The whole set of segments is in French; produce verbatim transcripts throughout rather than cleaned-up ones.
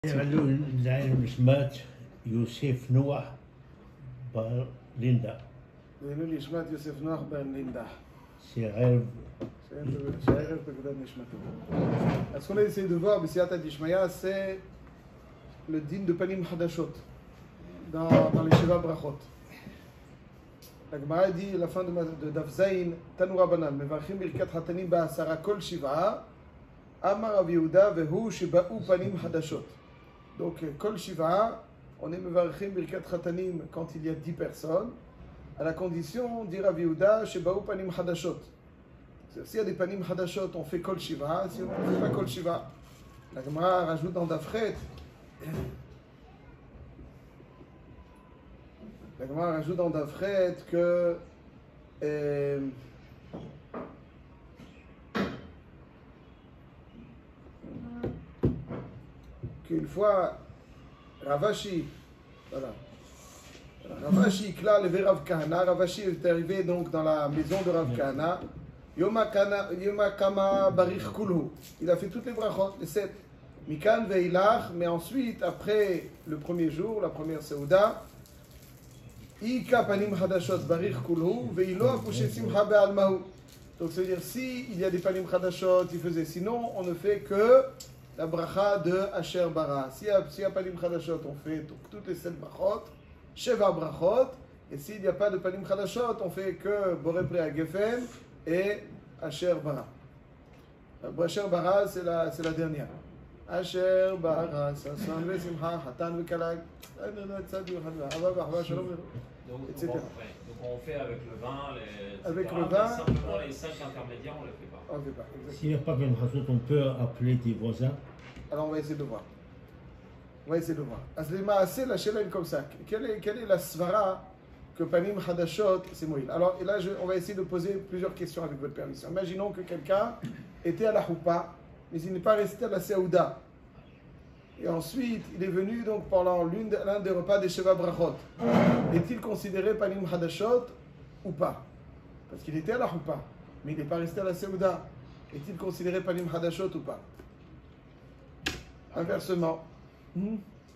قالوا العالم سمات يوسف نوح ليندا. לעילוי נשמת יוסף נוח בן לינדה. שערב שהערב תגדל נשמתו. אז qu'on a essayé de voir בסייעתא דשמיא, c'est le din de Panim Hadashot dans, dans les Sheva Brachot. La Gemara dit à la fin de, de Daf Zayin, Tanu Rabbanan, mevarchim birkat hatanim ba'asara kol shiv'a, Amar Rav Yehuda vehu sheba'u Panim Hadashot. Donc, kol shiv'a, on est mevarchim birkat hatanim quand il y a dix personnes, à la condition, dit Rav Yehuda, sheba'u Panim Hadashot. S'il y a des Panim Hadashot, on fait kol shiv'a, si on ne fait pas kol shiv'a. La Gemara rajoute dans Dafret, la Gemara rajoute dans Dafret que euh, qu'une fois Ravashi, voilà, Ravashi Kla levé Rav Kahana, Ravashi est arrivé donc dans la maison de Rav Kahana, Yoma Kama Barich Kulhu, il a fait toutes les brachot, les sept. Mikan veilach, mais ensuite, après le premier jour, la première Seuda, Ika panim hadashot barich kulhu, veilo apouché simcha be'almahu. Donc, c'est-à-dire, si il y a des panim hadashot, il faisait. Sinon, on ne fait que la bracha de Asher Bara. Si il y a panim hadashot, on fait toutes les sept brachot, Sheva brachot. Et s'il n'y a pas de panim hadashot, on fait que Boré Prea Gefen et Asher Bara. Asher Bara, c'est la, c'est la dernière. Asher Bara, Sassan Vesimha, Hatan Vekalag, et cetera. Donc on fait avec le vin, les, avec cetera, le vin, simplement les cinq intermédiaires, on ne les fait pas. On ne fait pas. S'il n'y a pas bien de on peut appeler des voisins. Alors on va essayer de voir. On va essayer de voir. Aslema assez la chelène comme ça. Quelle est, quelle est la svara que Panim Hadashot, c'est Moïl? Alors et là, je, on va essayer de poser plusieurs questions avec votre permission. Imaginons que quelqu'un était à la Choupa, mais il n'est pas resté à la Seouda. Et ensuite, il est venu donc pendant l'un des repas des Sheva Brachot. Est-il considéré Panim Hadashot ou pas? Parce qu'il était à la Choupa, mais il n'est pas resté à la Seouda. Est-il considéré Panim Hadashot ou pas? Inversement. Hmm?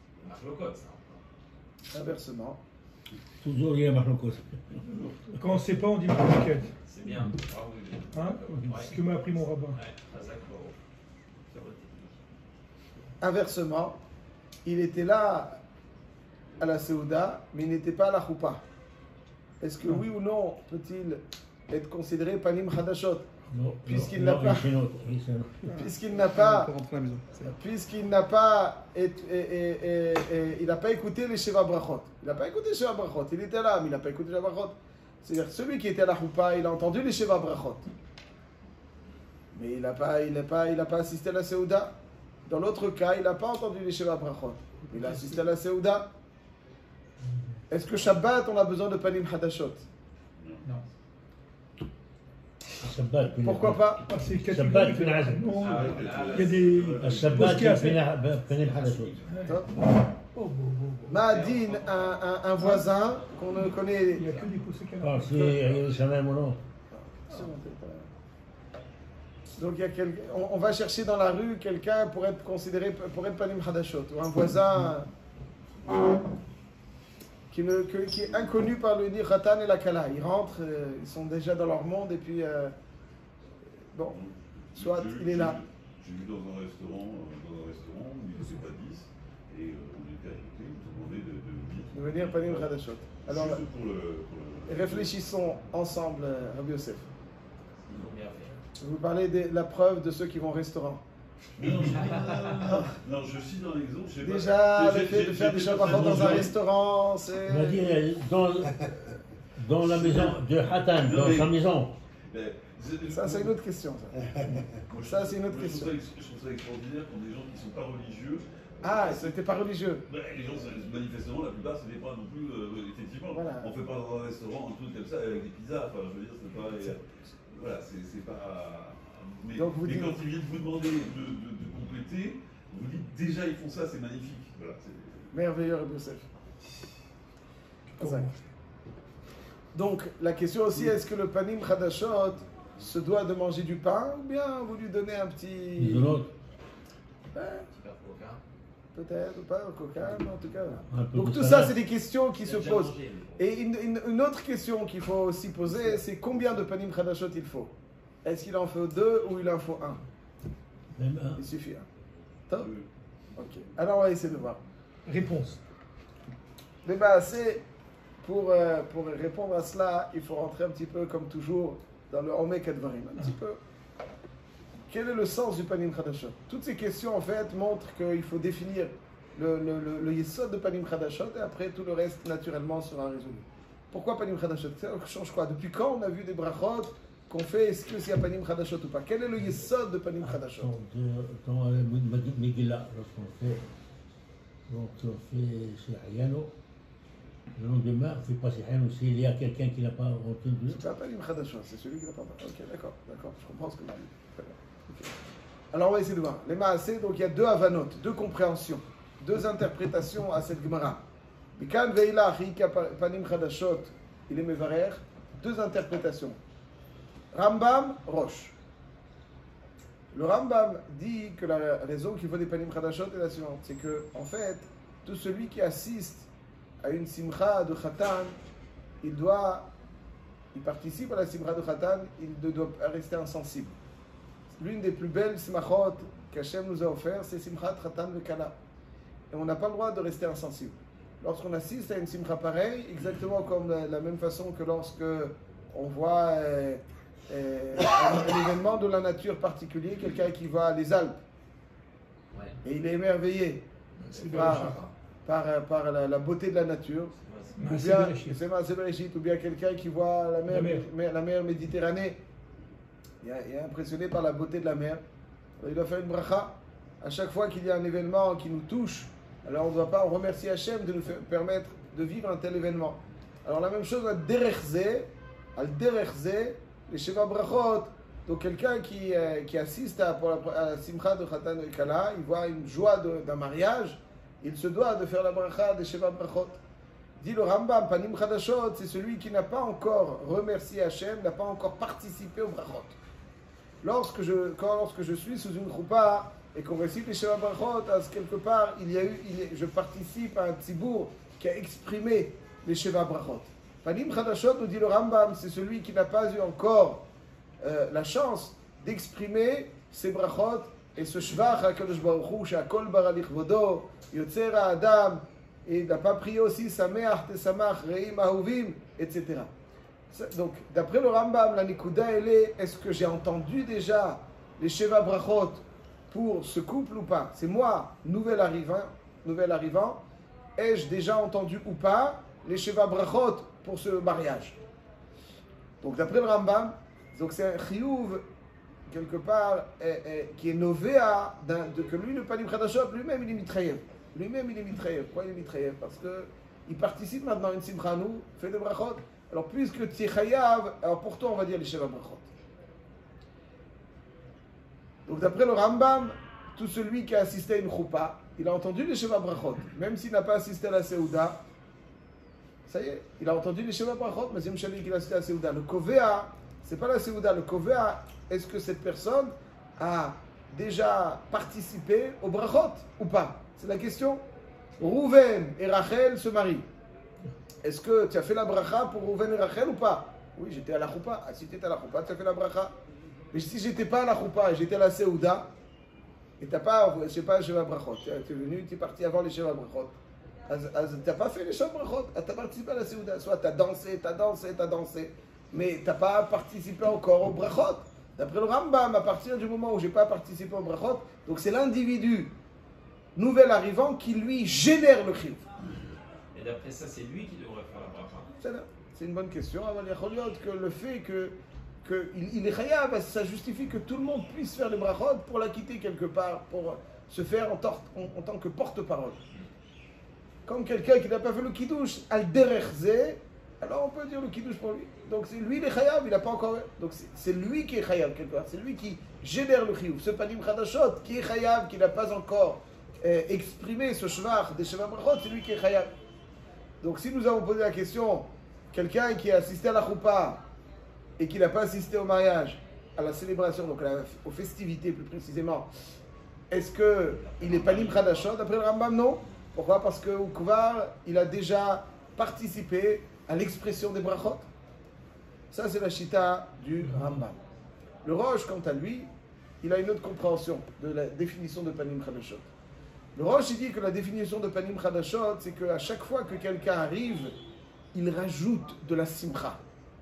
Inversement. Toujours il y a Marlokos. Quand on ne sait pas, on dit Marloquette. C'est bien. Hein? C'est ce que m'a appris mon rabbin. Inversement, il était là à la Seouda, mais il n'était pas à la Choupa. Est-ce que oui ou non peut-il être considéré Panim Hadashot? Non, puisqu'il non, n'a pas, non, puisqu'il n'a pas, puisqu'il n'a pas, et, et, et, et, et, il n'a pas écouté les Sheva Brachot. Il n'a pas écouté les Sheva Brachot. Il était là, mais il n'a pas écouté les Sheva Brachot. C'est-à-dire celui qui était à la Choupa, il a entendu les Sheva Brachot, mais il n'a pas, il n'a pas, il n'a pas assisté à la Seouda. Dans l'autre cas, il n'a pas entendu les Sheva Brachot. Il a assisté à la Seouda. Est-ce que Shabbat, on a besoin de Panim Hadashot? Non. Pourquoi pas? Ah, c'est Shabbat, catégorique. il y a Non, il y a des. Shabbat, Mosquées à faire. Panim Hadashot. Ma'adin, un, un, un voisin qu'on ne connaît. Il n'y a que des poussées Ah, si, il y a même ou non. Donc il y a quel... on, on va chercher dans la rue quelqu'un pour être considéré pour être Panim Hadashot, ou un voisin qui, ne, que, qui est inconnu par le dire Khatan et la Kala. Ils rentrent, euh, ils sont déjà dans leur monde et puis euh, bon, soit il est là. J'ai vu dans un restaurant, dans un restaurant où il n'était pas dix et euh, on était à côté, on nous demandait de, de, De venir Panim Hadashot. Alors juste pour le, pour le... réfléchissons ensemble, Rabbi Yosef. Ils ont bien fait. Vous parlez de la preuve de ceux qui vont au restaurant. Non, non, non, non, je cite dans l'exemple. je sais pas. Déjà, J'ai- le fait j'ai- de faire j'ai des pas Shabbat très dans un bon restaurant, c'est... On va dire, dans, dans la maison de Hatan, dans sa maison. Mais, c'est- Ça, c'est une autre question. Ça, Moi, je Ça, trouve- c'est une autre moi, je trouve question. ça ex- Je trouve ça extraordinaire quand des gens qui ne sont pas religieux. Ah, c'était pas religieux. Ben, les gens, c'est- manifestement, la plupart, ce n'est pas non plus. Euh, effectivement, Voilà. on ne fait pas dans un restaurant un truc comme ça avec des pizzas. Enfin, je veux dire, c'est pas. euh, voilà, c'est c'est pas. Mais, Donc, vous mais dites- quand ils viennent vous demander de, de, de compléter, vous dites déjà ils font ça, c'est magnifique. Voilà, c'est- Merveilleux, Rabbi Yosef. Donc, la question aussi, est-ce que le Panim Hadashot se doit de manger du pain ou bien vous lui donnez un petit... De l'autre. Ben, Super coca. peut-être, pas au coca, mais en tout cas. Un peu Donc de tout ça, salade. c'est des questions qui Il se a déjà posent. mangé, lui. Et une, une- une autre question qu'il faut aussi poser, c'est combien de panim chadashot il faut? Est-ce qu'il en faut deux ou il en faut un? Même un. Il suffit un. Top. Euh, Ok. Alors on va essayer de voir. Réponse. Mais bah, c'est pour, euh, pour répondre à cela, il faut rentrer un petit peu comme toujours dans le Omek Advarim. Un petit peu. Quel est le sens du Panim Chadashot? Toutes ces questions en fait montrent qu'il faut définir le, le, le, le yesod de Panim Chadashot et après tout le reste naturellement sera résolu. Pourquoi Panim Chadashot? Ça change quoi? Depuis quand on a vu des brachot qu'on fait? Est-ce que s'il y a Panim Chadashot ou pas? Quel est le yesod de Panim Chadashot? Donc, euh, dans le Megillah, lorsqu'on fait, donc on fait chez Ayano, le lendemain, on fait pas chez Ayano. S'il y a quelqu'un qui n'a pas entendu, C'est pas Panim Chadashot, c'est celui qui n'a pas. Ok, d'accord, d'accord, je comprends ce que vous dites. Très bien. Ok. Alors on va essayer de voir. Les Maaseh, donc il y a deux avanot, deux compréhensions, deux interprétations à cette Gemara. Mikan veila chika panim chadashot, il est mevarer, deux interprétations. Rambam, Roche. Le Rambam dit que la raison qu'il faut des panim chadashot est la suivante, c'est que en fait, tout celui qui assiste à une simcha de Khatan, il doit, il participe à la simcha de Khatan, il ne doit pas rester insensible. L'une des plus belles simachot qu'Hachem nous a offert, c'est Simchat Khatan Vekala. Et on n'a pas le droit de rester insensible. Lorsqu'on assiste à une simcha pareille, exactement comme la, la même façon que lorsque on voit euh, euh, un, un événement de la nature particulier, quelqu'un qui va les Alpes, Ouais. et il est émerveillé C'est par, par, par la, la beauté de la nature, ou Maaseh bien, Bereshit. c'est Maaseh Bereshit, ou bien quelqu'un qui voit la mer, La mer. mer- la mer Méditerranée, il est, il est impressionné par la beauté de la mer. Alors, il doit faire une bracha. À chaque fois qu'il y a un événement qui nous touche, alors on ne doit pas remercier Hachem de nous faire- permettre de vivre un tel événement. Alors la même chose à Derechze, à Derechze, les Sheva Brachot. Donc quelqu'un qui, euh, qui assiste à, pour la, à la Simcha de Khatan et Kala, il voit une joie de- d'un mariage, il se doit de faire la bracha des Sheva Brachot. Dit le Rambam, Panim Chadashot, c'est celui qui n'a pas encore remercié Hachem, n'a pas encore participé au brachot. Lorsque je, quand, lorsque je suis sous une choupa et qu'on récite les Sheva Brachot, à ce quelque part, il y a eu, il y a- je participe à un tzibour qui a exprimé les Sheva Brachot. Panim Chadashot, nous dit le Rambam, c'est celui qui n'a pas eu encore euh, la chance d'exprimer ces brachot et ce shvach HaKadosh Baruch Hu, she'akol bara lichvodo, yotzer ha'adam, et il n'a pas prié aussi Sameach Tesamach Reim Ahuvim, et cetera. Donc, d'après le Rambam, la Nikuda, elle est, est-ce que j'ai entendu déjà les Sheva Brachot pour ce couple ou pas? C'est moi, nouvel arrivant, nouvel arrivant, ai-je déjà entendu ou pas les Sheva Brachot pour ce mariage? Donc, d'après le Rambam, donc c'est un chiyuv, quelque part, eh, eh, qui est novéa, d'un- de que lui, le Panim Chadashot, lui-même, il est mitraïev. Lui-même, il est mitraïev. Pourquoi il est mitraïev? Parce qu'il participe maintenant à une simcha, nous, fait des brachot. Alors, puisque tu es chayav, alors pour toi, on va dire les Sheva Brachot. Donc, d'après le Rambam, tout celui qui a assisté à une choupa, il a entendu les Sheva Brachot. Même s'il n'a pas assisté à la Seouda, ça y est, il a entendu les Sheva Brachot, mais c'est une qu'il a assisté à la Seouda. Le Kovea, c'est pas la Seouda. Le Kovea, est-ce que cette personne a déjà participé au Brachot ou pas? C'est la question. Rouven et Rachel se marient. Est-ce que tu as fait la bracha pour Rouven et Rachel ou pas? Oui, j'étais à la choupa. Ah, si tu étais à la choupa, tu as fait la bracha. Mais si j'étais pas à la choupa et j'étais à la Seouda, et tu n'as pas, je sais pas, les Sheva Brachot, tu es venu, tu es parti avant les Sheva Brachot, tu n'as pas fait les Sheva Brachot, tu as participé à la Seouda. Soit tu as dansé, tu as dansé, tu as dansé, mais tu n'as pas participé encore au Brachot. D'après le Rambam, à partir du moment où je n'ai pas participé au Brachot, donc c'est l'individu nouvel arrivant qui lui génère le chiyuv. Et d'après ça, c'est lui qui devrait faire la bracha. C'est là. C'est une bonne question. Alors, il y a Choliot que le fait que, que il, il est chayav, ça justifie que tout le monde puisse faire les brachot pour la quitter quelque part, pour se faire en, tor- en, en tant que porte-parole. Comme quelqu'un qui n'a pas fait le kiddush, al derechze, alors on peut dire le kiddush pour lui. Donc c'est lui le chayav, il n'a pas encore. Donc c'est, c'est lui qui est chayav quelque part. C'est lui qui génère le chiyuv. Ce panim chadashot qui est chayav, qui n'a pas encore euh, exprimé ce shvach des sheva brachot, c'est lui qui est chayav. Donc si nous avons posé la question, quelqu'un qui a assisté à la choupa et qui n'a pas assisté au mariage, à la célébration, donc à la- aux festivités plus précisément, est-ce qu'il est panim chadashot? D'après le Rambam, non. Pourquoi? Parce que Ukvar, il a déjà participé à l'expression des brachot. Ça, c'est la chita du Rambam. Le Rosh, quant à lui, il a une autre compréhension de la définition de panim chadashot. Le Rosh, il dit que la définition de panim chadashot, c'est qu'à chaque fois que quelqu'un arrive, il rajoute de la simcha.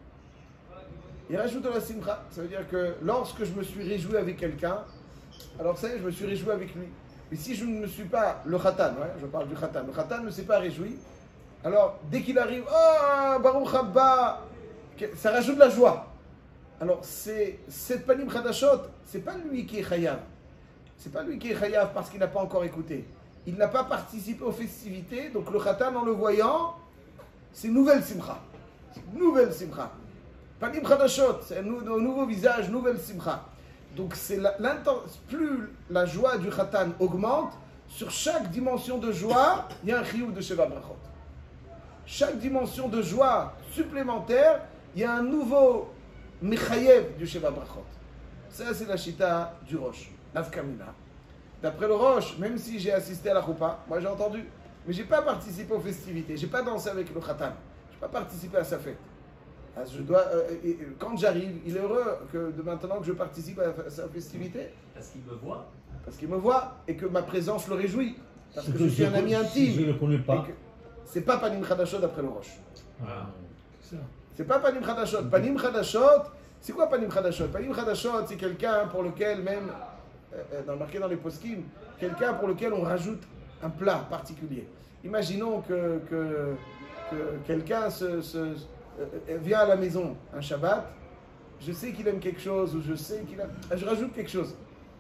Il rajoute de la simcha. Ça veut dire que lorsque je me suis réjoui avec quelqu'un, alors ça y est, je me suis réjoui avec lui. Mais si je ne me suis pas, le khatan, ouais, je parle du khatan, le khatan ne s'est pas réjoui, alors dès qu'il arrive, oh, Baruch Haba, ça rajoute de la joie. Alors c'est cette panim chadashot, c'est pas lui qui est chayav. C'est pas lui qui est chayav parce qu'il n'a pas encore écouté. Il n'a pas participé aux festivités, donc le khatan en le voyant, c'est une nouvelle simcha. Une nouvelle simcha. Panim chadashot, c'est un, nou un nouveau visage, nouvelle simcha. Donc c'est plus la joie du khatan augmente, sur chaque dimension de joie, il y a un chiyuv de Sheva Brachot. Chaque dimension de joie supplémentaire, il y a un nouveau mechayev du Sheva Brachot. Ça c'est la chita du Rosh, l'Afkamina. D'après le Rosh, même si j'ai assisté à la choupa, moi j'ai entendu, mais j'ai pas participé aux festivités, j'ai pas dansé avec le khatan, j'ai pas participé à sa fête. Je dois, euh, et, quand j'arrive, il est heureux que de maintenant que je participe à sa festivité. Parce qu'il me voit. Parce qu'il me voit et que ma présence le réjouit. Parce que, que je suis je un ami intime. Si je ne le connais pas. C'est pas Panim Chadashot d'après le Rosh. Voilà. C'est pas Panim Chadashot. Panim Chadashot, c'est quoi Panim Chadashot? Panim Chadashot, c'est quelqu'un pour lequel même, euh, dans, marqué dans les poskim, quelqu'un pour lequel on rajoute un plat particulier. Imaginons que, que, que quelqu'un se, se vient à la maison un Shabbat, je sais qu'il aime quelque chose, ou je sais qu'il a... Je rajoute quelque chose.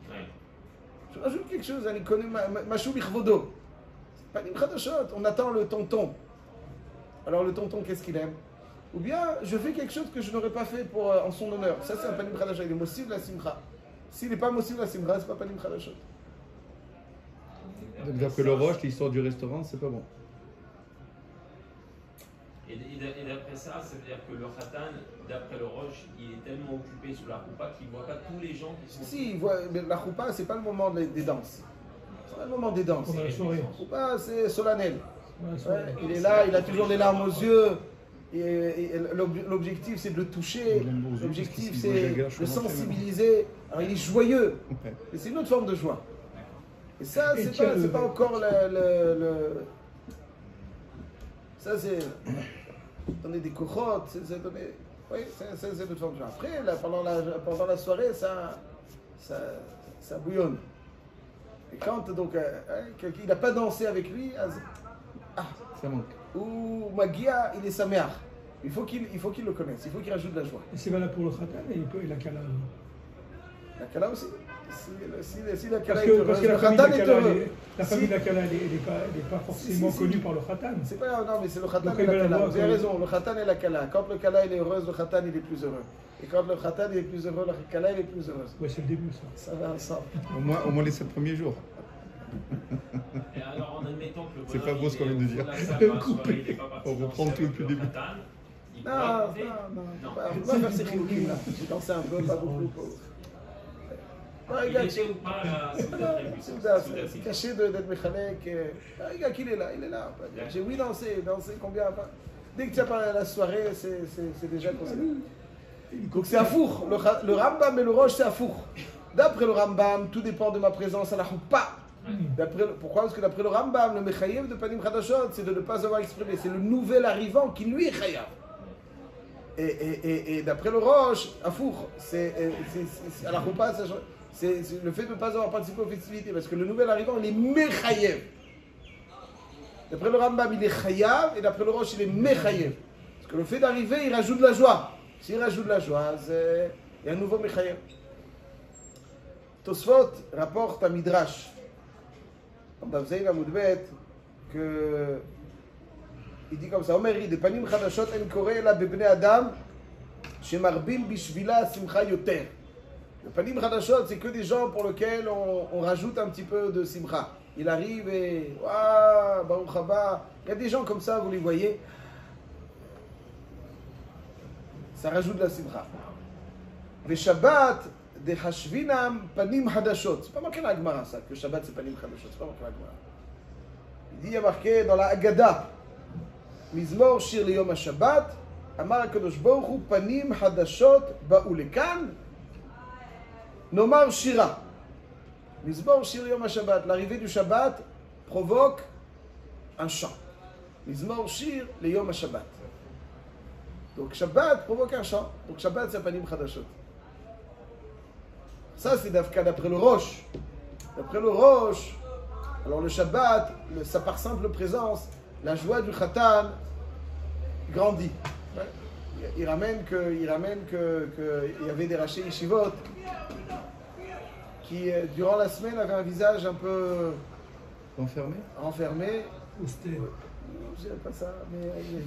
Je rajoute quelque chose, il connaît Mashou Bichvodo. Panim Chadashot, on attend le tonton. Alors le tonton, qu'est-ce qu'il aime? Ou bien, je fais quelque chose que je n'aurais pas fait pour, en son honneur. Ça, c'est un Panim Chadashot, il est Mossiv la Simcha. S'il n'est pas Mossiv la Simcha, c'est pas Panim Chadashot. Donc d'après le Roche, l'histoire du restaurant, c'est pas bon. Et, et d'après ça, ça veut dire que le khatan, d'après le Roche, il est tellement occupé sous la choupa qu'il ne voit pas tous les gens qui sont... Si, il voit, mais la choupa, c'est pas le moment des, des danses. C'est pas le moment des danses. Pendant la soirée. La choupa, c'est solennel. Ouais, Ouais, il est là, il a toujours des larmes aux yeux. Et, et l'objectif, c'est de le toucher. L'objectif, c'est de le sensibiliser. Alors, il est joyeux. Et c'est une autre forme de joie. Et ça, c'est pas, c'est pas encore le... le, le... Ça, c'est donner des cochottes, c'est donner... Oui, c'est une autre forme de joie. Après, là, pendant, la, pendant la soirée, ça, ça, ça bouillonne. Et quand, donc, euh, quelqu'un n'a pas dansé avec lui, ah, ça manque. Ou Magia, il est Sameach. Il faut qu'il qu'il le connaisse, il faut qu'il rajoute de la joie. Et c'est valable pour le khatan et, et la kala. La kala aussi. Si, si, si la kala Parce que, est parce que le la famille khatan de est la heureux. kala, la famille Si. de la kala, elle n'est pas, elle est pas forcément Si, si, connue si. par le khatan. C'est pas, non, mais c'est le khatan Donc, et la elle va kala. l'avoir Vous avez quand raison, le khatan et la kala. Quand le kala il est heureux, le khatan il est plus heureux. Et quand le khatan il est plus heureux, la kala elle est plus heureuse. Ouais, c'est le début, ça. Ça va ensemble. Au moins, au moins les sept premiers jours. Et alors, en admettant que le C'est bonhomme, pas beau ce qu'on vient de il est dire. au fond de la salle, dans la Coupé. soirée, il est pas parti On reprend danser tout avec depuis le le début. khatan, il Non, pourrait non, compter. non. Non. On va faire ces chiloukim là. J'ai dansé un peu, pas beaucoup. Ah, Il regarde, était ou pas à c'est ça, c'est- c'est caché de- d'être méchalek. Ah, regarde qu'il est là, il est là. J'ai oui dansé, dansé combien pas. Dès que tu as parlé à la soirée, c'est déjà considéré. Donc c'est Afour. Le, Ra- le Rambam et le Roche, c'est Afour. D'après le Rambam, tout dépend de ma présence à la choupa. D'après le- Pourquoi? Parce que d'après le Rambam, le Mechayev de Panim Chadashot, c'est de ne pas avoir exprimé. C'est le nouvel arrivant qui lui est Chayav. Et, et, et, et d'après le Roche, Afour, c'est à la choupa, ça change. C'est c'est le fait de ne pas avoir participé aux festivités, parce que le nouvel arrivant, il est Mechayev. D'après le Rambam, il est Chayav, et d'après le Roche, il est Mechayev. Parce que le fait d'arriver, il rajoute de la joie. S'il rajoute de la joie, c'est il y a un nouveau Mechayev. Tosfot rapporte à Midrash, dans Davzein Amoudbet, que il dit comme ça, Omer, de Panim Chadashot en koré la bebne Adam, shemarbim bishvila simcha yoter. Le Panim Chadashot, c'est que des gens pour lesquels on, on rajoute un petit peu de simcha. Il arrive et waouh, Baruch Haba. Il y a des gens comme ça, vous les voyez. Ça rajoute de la simcha. Le Shabbat, דחשבינם פנים חדשות. C'est pas marqué dans la Gemara ça, que Shabbat c'est panim חדשות, c'est pas marqué dans la Gemara. Il dit, il y a marqué dans la Agada, מזמור שיר ליום השבת, אמר הקדוש ברוך הוא פנים חדשות באו לכאן, נאמר שירה. מזמור שיר ליום השבת, l'arrivée du Shabbat provoque un chant. מזמור שיר ליום השבת. Donc Shabbat provoque un chant. Donc Shabbat c'est panim chadashot. Ça c'est d'après le Rosh. D'après le Rosh, alors le Shabbat, le, sa par simple présence, la joie du Khatan grandit. Ouais. Il, il ramène que, il ramène que, que il y avait des rachés yeshivot qui durant la semaine avaient un visage un peu Enfermé enfermé. Austère. Je dirais pas ça, mais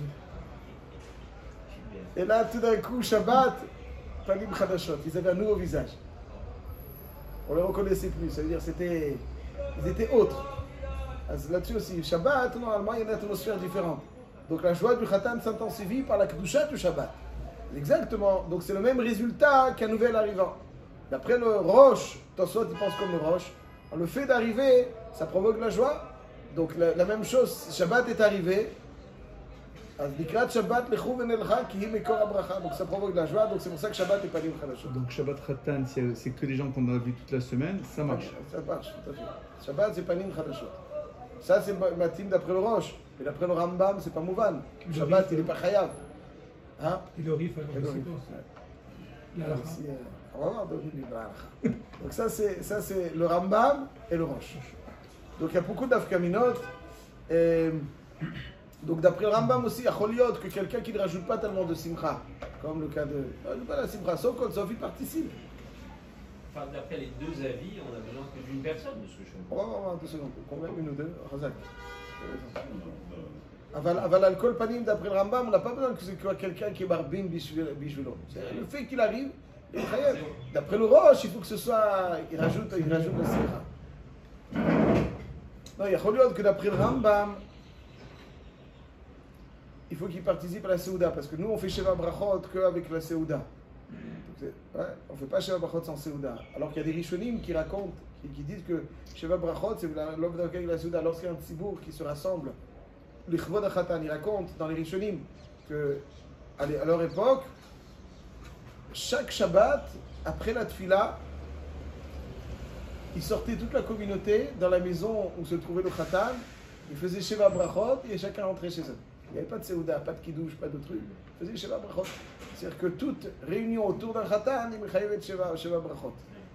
et là tout d'un coup Shabbat, panim chadashot, ils avaient un nouveau visage. On ne les reconnaissait plus, ça veut dire c'était ils étaient autres. Là-dessus aussi, Shabbat, normalement, il y a une atmosphère différente. Donc la joie du Khatan s'intensifie par la Kedusha du Shabbat. Exactement. Donc c'est le même résultat qu'un nouvel arrivant. D'après le Rosh, Tosfot, il pense comme le Rosh. Le fait d'arriver, ça provoque la joie. Donc la, la même chose, Shabbat est arrivé. Donc ça provoque la joie, donc c'est pour ça que Shabbat est pas libre Khadashot. Donc Shabbat Khatan, c'est que les gens qu'on a vus toute la semaine, ça marche. Ça marche, tout à fait. Shabbat c'est Panim Khadashot. Ça c'est Matim d'après le Rosh. Mais d'après le Rambam, c'est pas Mouvan. Shabbat il est pas Chayav. Hein? Et le Rif, alors, je sais pas. La halakha. On va voir d'origine la halakha. Donc ça c'est, ça c'est le Rambam et le Rosh. Donc il y a beaucoup d'afkaminot. Et donc d'après le Rambam aussi, il y a Choliot que quelqu'un qui ne rajoute pas tellement de simcha, comme le cas de... Non, pas la simcha, sauf quand Sophie participe. Enfin, d'après les deux avis, on a besoin que d'une personne, de ce que je On comprends. va voir deux secondes. Combien? Une ou deux? Razak. Aval al-kol panim, d'après le Rambam, on n'a pas besoin que ce soit quelqu'un qui est barbin bishvilo. Le fait qu'il arrive, il est chayav. D'après le Rosh, il faut que ce soit... Il rajoute, il rajoute la simcha. Non, il y a Choliot que d'après le Rambam, il faut qu'il participe à la Seouda, parce que nous on fait Sheva Brachot qu'avec la Seouda. Ouais, on ne fait pas Sheva Brachot sans Seouda. Alors qu'il y a des Rishonim qui racontent, qui, qui disent que Sheva Brachot, c'est l'homme dans la Seouda. Lorsqu'il y a un tzibour qui se rassemble, les Chvod HaChatan, ils racontent dans les Rishonim que à leur époque, chaque Shabbat, après la Tfila, ils sortaient toute la communauté dans la maison où se trouvait le Khatan, ils faisaient Sheva Brachot et chacun rentrait chez eux. Il n'y avait pas de Seouda, pas de Kiddush, pas de trucs. Ils faisaient Sheva Brachot. C'est-à-dire que toute réunion autour d'un Khatan, ils mechayevet Sheva, Sheva Brachot.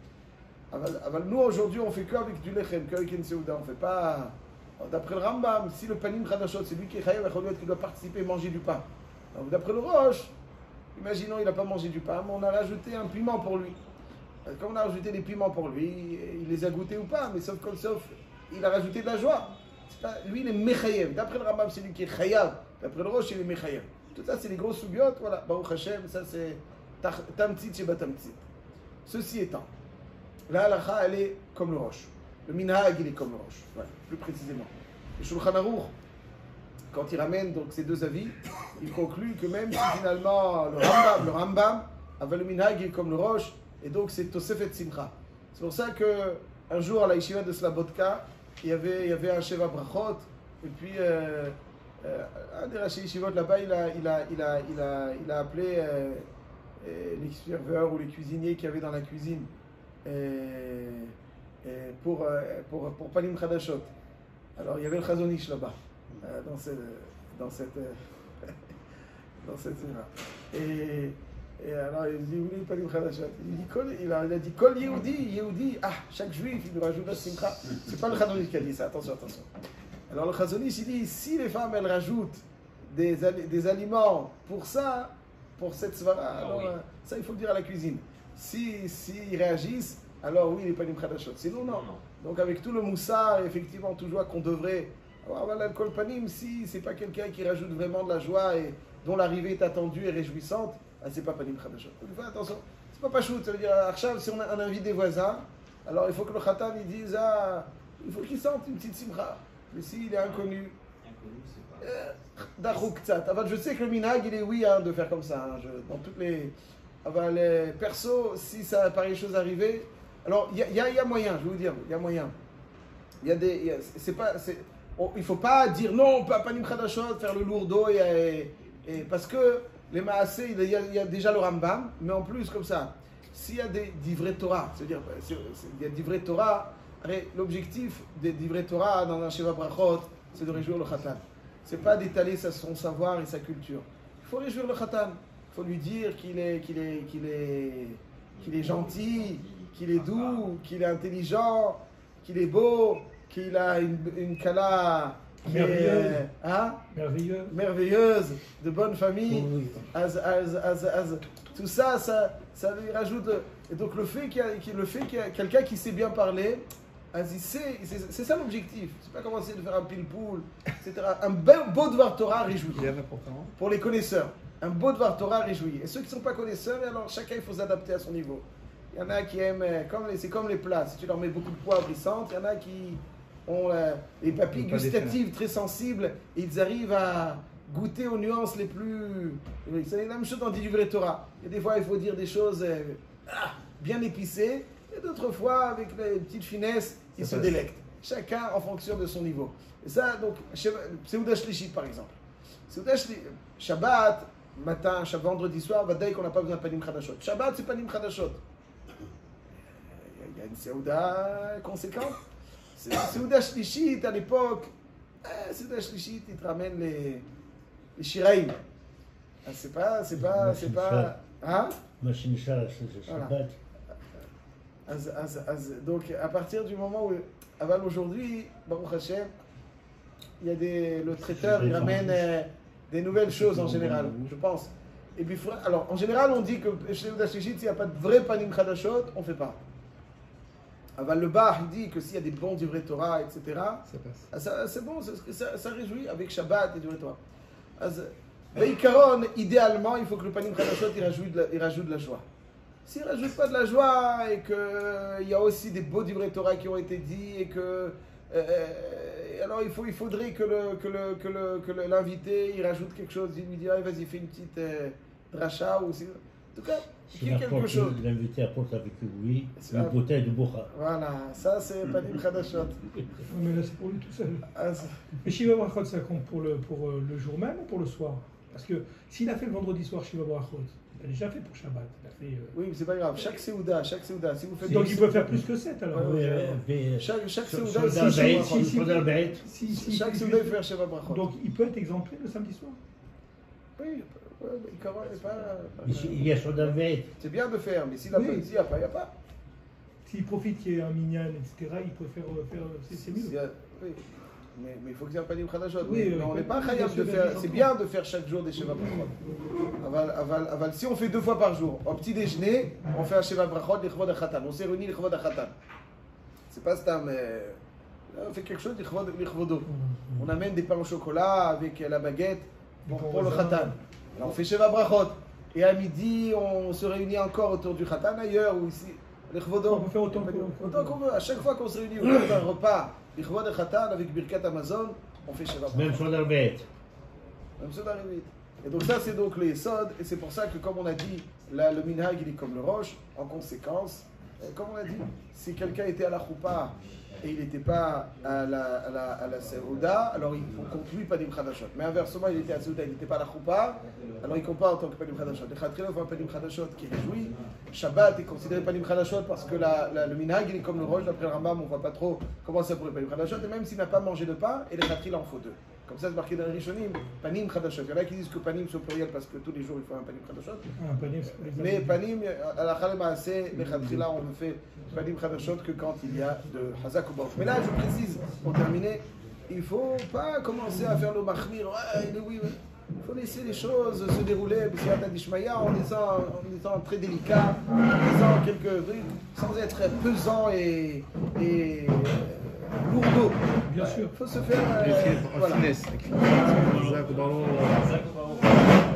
Alors, nous, aujourd'hui, on fait qu'avec du Lechem, qu'avec une Seouda. On ne fait pas... D'après le Rambam, si le Panim Khadashot, c'est lui qui est chayev, il doit participer et manger du pain. Donc, d'après le Rosh, imaginons il n'a pas mangé du pain, mais on a rajouté un piment pour lui. Comme on a rajouté des piments pour lui, il les a goûtés ou pas, mais sauf comme sauf, il a rajouté de la joie. Pas, lui, il est mechayev. D'après le Rambam, c'est lui qui est chayav. D'après le Rosh, il est mechayev. Tout ça, c'est les gros soubiotes. Voilà, Baruch Hashem, ça c'est tamtzit sheba tamtzit. Ceci étant, la halakha, elle est comme le Rosh. Le minhag, il est comme le Rosh. Voilà, plus précisément. Le Shulchan Aruch, quand il ramène donc ces deux avis, il conclut que même si finalement le Rambam, le Rambam avait le minhag, il est comme le Rosh, et donc c'est Tosefet Simcha. C'est pour ça que un jour à la yeshiva de Slabodka, il y avait, il y avait un Sheva Brachot, et puis euh, euh, un des Rashi Yeshivot là-bas, il a, il, a, il, a, il, a, il a appelé euh, euh, les serveurs ou les cuisiniers qu'il y avait dans la cuisine euh, euh, pour, euh, pour, pour Panim Khadashot. Alors il y avait le Chazonish là-bas, euh, dans, ce, dans cette... Euh, dans cette et, et alors il dit, oui, Panim Khadashot. Il, dit, il, a, il a dit, Kol Yehudi, Yehudi, ah, chaque juif, il nous rajoute la Simcha. C'est pas le Chazonish qui a dit ça, attention, attention. Alors le Chazonish, il dit, si les femmes, elles rajoutent des, des aliments pour ça, pour cette svara, alors oh, oui. Ça, il faut le dire à la cuisine. Si, si ils réagissent, alors oui, les Panim Khadashot. Sinon, non. non. Donc avec tout le moussard, effectivement, tout joie qu'on devrait avoir l'alcool panim, si c'est pas quelqu'un qui rajoute vraiment de la joie et dont l'arrivée est attendue et réjouissante, ah, c'est pas Panim Khadashot. Une fois, attention, c'est pas Pachout, ça veut dire, Arshav, si on, a, on invite des voisins, alors il faut que le Khatan, il dise, ah, il faut qu'il sente une petite simcha. Mais s'il est inconnu, Dachouk Tzat. Je sais que le minhag, il est oui hein, de faire comme ça. Hein, je, dans toutes les, ah ben, les perso, si ça pareille chose arriver, alors il y, y, y a moyen, je vais vous dire, il y a moyen. Il y a des, y a, c'est pas, c'est, on, il faut pas dire non, pas panim chadashot, faire le lourdeau et, et, et parce que les maasé, il y, a, il y a déjà le Rambam, mais en plus comme ça, s'il y a des divrei Torah, c'est-à-dire il y a divrei Torah, l'objectif des divrei Torah dans un Sheva Brachot, c'est de réjouir le Khatan. C'est pas d'étaler son savoir et sa culture. Il faut réjouir le Khatan. Il faut lui dire qu'il est, qu'il est, qu'il est, qu'il est gentil, qu'il est doux, qu'il est intelligent, qu'il est beau, qu'il a une, une kala merveilleuse, est, hein? merveilleuse. merveilleuse, de bonne famille. Oui. Az, az, az, az. Tout ça, ça, ça lui rajoute. Et donc le fait qu'il y a, le fait qu'il y a quelqu'un qui sait bien parler, c'est, c'est ça l'objectif. C'est pas commencer de faire un pile-poule, et cetera. Un beau devoir Torah réjouit. Pour les connaisseurs, un beau devoir Torah réjouit. Et ceux qui ne sont pas connaisseurs, alors chacun il faut s'adapter à son niveau. Il y en a qui aiment, comme c'est comme les plats. Si tu leur mets beaucoup de poivre, ils sentent. Il y en a qui ont euh, les papilles gustatives très sensibles et ils arrivent à goûter aux nuances les plus. C'est la même chose dans le divrei Torah. Et des fois, il faut dire des choses euh, ah, bien épicées. Et d'autres fois, avec les petites finesses, ils se délectent. Chacun en fonction de son niveau. Et ça, donc, Seuda Shlishit par exemple. Seuda Shlishit, Shabbat, matin, Shabbat, vendredi soir, Vadaï qu'on n'a pas besoin de Panim Chadashot. Shabbat, c'est Panim Chadashot. Il y a une Seuda conséquente. Seuda Shlishit, à l'époque, eh, Seuda Shlishit, il te ramène les, les Shiraim. Ah, c'est pas, c'est pas, c'est pas. Hein? Machine Shara, c'est Shabbat. Az, az, az. Donc, à partir du moment où, avant aujourd'hui, Baruch Hashem, il y a des, le traiteur il ramène euh, des nouvelles choses en général, je pense. Et puis, alors, en général, on dit que chez Seuda Shlishit, s'il n'y a pas de vrai Panim Chadashot, on ne fait pas. Aval le Bach, il dit que s'il y a des bons divrei Torah, et cetera, ça passe. C'est bon, ça, ça réjouit avec Shabbat et divrei Torah. Beikaron, idéalement, il faut que le Panim Chadashot il rajoute, de la, il rajoute de la joie. S'il ne rajoute pas de la joie et qu'il y a aussi des beaux divrei Torah qui ont été dits et que euh, alors il, faut, il faudrait que, le, que, le, que, le, que le, l'invité il rajoute quelque chose, il lui dit ah, vas-y fais une petite euh, dracha ou aussi. En tout cas, qu'il y ait quelque chose. L'invité apporte avec lui une bouteille de bocha. Voilà, ça c'est Panim Chadashot. Mais là c'est pour lui tout seul. Ah, mais Shiva Brachot ça compte pour le, pour le jour même ou pour le soir? Parce que s'il a fait le vendredi soir Shiva Brachot, il a déjà fait pour Shabbat. Il a fait, euh... Oui, mais c'est pas grave. Chaque Seuda, chaque Seuda, si vous faites. Donc il peut faire plus que sept alors. Oui, oui, chaque chaque Seuda, si, si, si, chaque Seuda il fait Shiva Brachot. Donc il peut être exemplé le samedi soir. Oui, ouais, mais comment il pas. Il y a sur David. C'est bien de faire, mais s'il n'a pas, s'il n'y a pas, il n'y a pas. S'il profite qu'il y ait un minyan, et cetera, il peut faire, faire c'est mieux. Oui. Mais, mais il faut qu'il y ait un Panim Chadashot. Oui, mais on n'est pas khayab de faire. C'est bien de faire chaque jour des Sheva Brachot. Aval, aval, aval. Si on fait deux fois par jour, au petit déjeuner, on fait un Sheva Brachot, l'Ichvod HaChatan. On s'est réunis l'Ichvod HaChatan. C'est pas ça, mais on fait quelque chose l'Ichvodo. On amène des pains au chocolat avec la baguette pour, pour le Khatan. Alors on fait Sheva Brachot. Et à midi, on se réunit encore autour du Khatan ailleurs ou ici. On peut faire autant, autant qu'on veut. À chaque fois qu'on se réunit autour d'un repas, l'Ichvod HaChatan avec Birkat Amazon, on fait Sheva Brachot. Même sur David. Même sur David. Et donc ça c'est donc les Sod, et c'est pour ça que comme on a dit, là, le Minhag il est comme le roche, en conséquence, comme on a dit, si quelqu'un était à la Choupa et il n'était pas à la, à la, à la Seuda, alors il faut compte lui Panim Chadashot. Mais inversement, il était à Seuda, il n'était pas à la Choupa, alors il compte pas en tant que Panim Chadashot. Les Khatrila font un Panim Chadashot qui réjouit. Shabbat est considéré Panim Chadashot parce que la, la, le Minhag il est comme le roche, d'après le Rambam, on ne voit pas trop comment ça pourrait Panim Chadashot, et même s'il n'a pas mangé de pain, et les Khatrila en faut deux. Comme ça, c'est marqué dans les Rishonim, Panim Chadashot. Il y en a qui disent que Panim c'est au pluriel parce que tous les jours il faut un Panim Chadashot. Ah, Panim, c'est pour les mais Panim, à la Khalema, c'est les Khatrila, on ne fait Panim Chadashot que quand il y a de Hazak ou Baruch. Mais là, je précise, pour terminer, il ne faut pas commencer à faire le Mahmir. Ouais, il est oui, oui. Il faut laisser les choses se dérouler, en étant, en étant très délicat, en disant quelques trucs, sans être pesant et. et lourdeau. Bien sûr. Il faut se faire. Euh, voilà. finesse.